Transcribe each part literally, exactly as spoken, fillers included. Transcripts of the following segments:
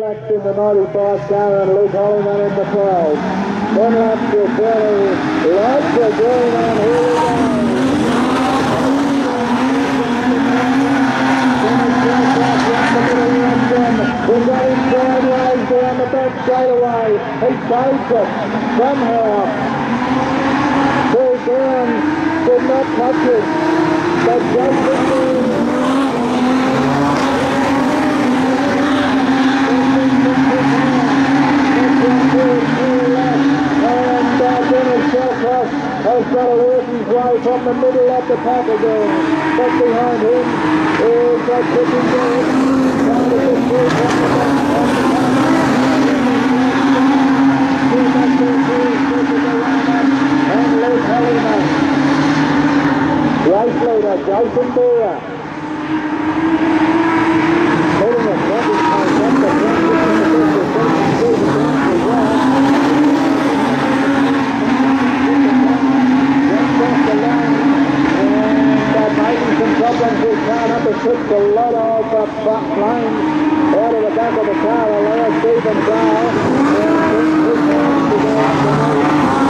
Truex in the ninety-five car and Luke Holliman in the twelve. One lap to fairly lights are green on. Here we go. We've got him sideways down the back straightaway. He saves it somehow. Pulled down, did not touch it. But Jason and uh, Dennis Shawcross has got to work his way from the middle of the pack again. But behind him is that Chippy George trying to get through from the back of the pack. And Luke Holliman. Race leader Jason Beer. Heading it, Robbie Cole up the front problems with car number six, a lot of uh, flames out of the back of the car, allow Stephen Gale and his hands to go up the road.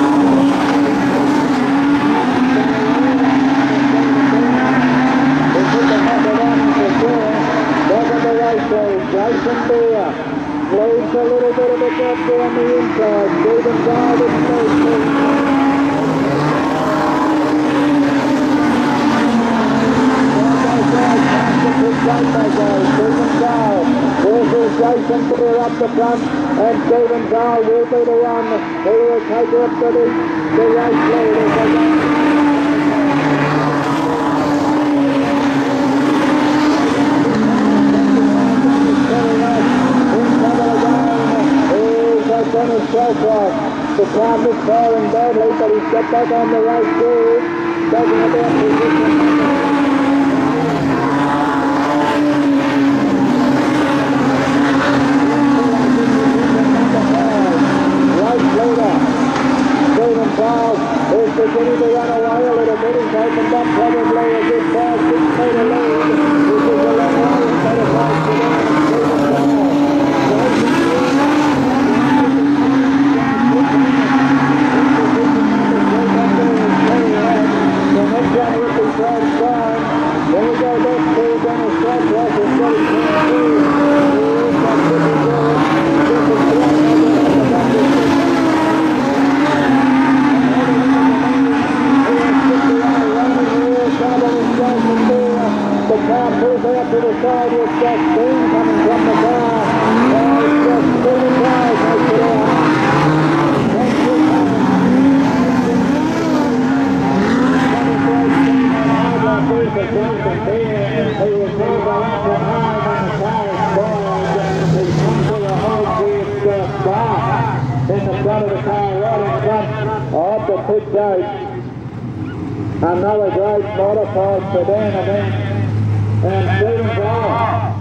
They put the number one for four, back of the race, Jason Beer leaves a little bit of a gap down the inside. Stephen Gale didn't lead. Jason Beer up the front, and Stephen Gale will be the one who will take up to the, the race lead as they go. Dennis Shawcross. The car misfiring badly, but he's got back on the race field, taking about position. Stephen Gale is beginning to run away a little bit. He's opened up probably a good five, six metre lead. This is a long way instead of five to one. Stephen Gale. The next one will be Brad Stein. Then we go back to Dennis Shawcross. He's got his hands through. Here's that Chippy George. This is Brad Stein at the back of the The car pulls out to the side with that steam coming from the car. Oh, it's just Stephen Gale takes it out. Thank you, man. He was moved around to high when the car is spoiled. He's come to the hold with the bar in the front of the car, right in front of the pit gate. Another great modified sedan event. And Stephen Gale